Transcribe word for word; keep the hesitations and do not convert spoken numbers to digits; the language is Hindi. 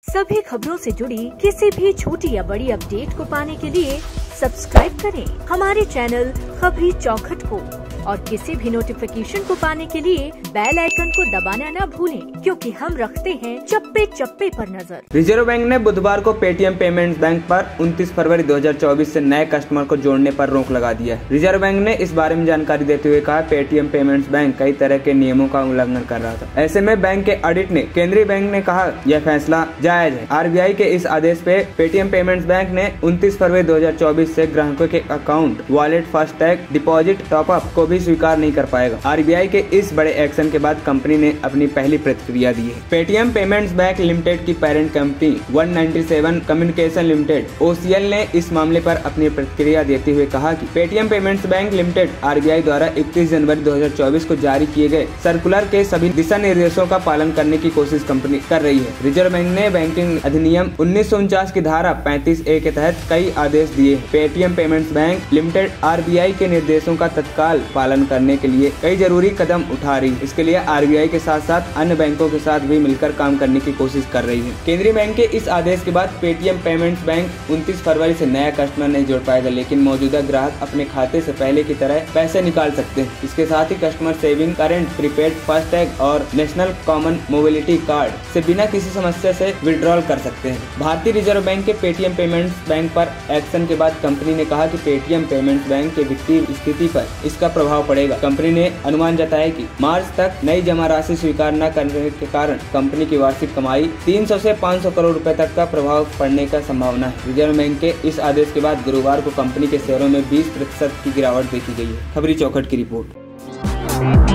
सभी खबरों से जुड़ी किसी भी छोटी या बड़ी अपडेट को पाने के लिए सब्सक्राइब करें हमारे चैनल खबरी चौखट को, और किसी भी नोटिफिकेशन को पाने के लिए बेल आइकन को दबाना न भूलें, क्योंकि हम रखते हैं चप्पे चप्पे पर नजर। रिजर्व बैंक ने बुधवार को पेटीएम पेमेंट्स बैंक पर उनतीस फरवरी दो हज़ार चौबीस से नए कस्टमर को जोड़ने पर रोक लगा दिया है। रिजर्व बैंक ने इस बारे में जानकारी देते हुए कहा, पेटीएम पेमेंट्स बैंक कई तरह के नियमों का उल्लंघन कर रहा था। ऐसे में बैंक के ऑडिट ने केंद्रीय बैंक ने कहा यह फैसला जायज है। आरबीआई के इस आदेश पे पेटीएम पेमेंट्स बैंक ने उनतीस फरवरी दो हज़ार चौबीस से ग्राहकों के account, wallet, FASTag, deposit, top up को भी स्वीकार नहीं कर पाएगा। आरबीआई के इस बड़े एक्शन के बाद कंपनी ने अपनी पहली प्रतिक्रिया दी है। पेटीएम पेमेंट्स बैंक लिमिटेड की पेरेंट कंपनी एक सौ सत्तानवे कम्युनिकेशन लिमिटेड ओसीएल ने इस मामले पर अपनी प्रतिक्रिया देते हुए कहा कि Paytm payments bank limited RBI द्वारा इकतीस जनवरी दो हज़ार चौबीस को जारी किए गए सर्कुलर के सभी दिशा निर्देशों का पालन करने की कोशिश कंपनी कर रही है। रिजर्व बैंक ने बैंकिंग अधिनियम उन्नीस सौ उनचास की धारा पैंतीस ए के तहत कई आदेश दिए। Paytm payments bank limited RBI के निर्देशों का तत्काल पालन करने के लिए कई जरूरी कदम उठा रही है। इसके लिए आरबीआई के साथ साथ अन्य बैंकों के साथ भी मिलकर काम करने की कोशिश कर रही है। केंद्रीय बैंक के इस आदेश के बाद पेटीएम पेमेंट्स बैंक उनतीस फरवरी से नया कस्टमर नहीं जोड़ पाएगा, लेकिन मौजूदा ग्राहक अपने खाते से पहले की तरह पैसे निकाल सकते हैं। इसके साथ ही customer saving, current, prepaid, FASTag और नेशनल कॉमन मोबिलिटी कार्ड से बिना किसी समस्या से विड्रॉल कर सकते हैं। भारतीय रिजर्व बैंक के पेटीएम पेमेंट्स बैंक पर एक्शन के बाद कंपनी ने कहा कि पेटीएम पेमेंट्स बैंक के वित्तीय स्थिति पर इसका प्रभाव पड़ेगा। कंपनी ने अनुमान जताया कि मार्च तक नई जमा राशि स्वीकार न करने के कारण कंपनी की वार्षिक कमाई तीन सौ से पाँच सौ करोड़ रुपए तक का प्रभाव पड़ने का संभावना है। रिजर्व बैंक के इस आदेश के बाद गुरुवार को कंपनी के शेयरों में बीस प्रतिशत की गिरावट देखी गई है। खबरी चौखट की रिपोर्ट।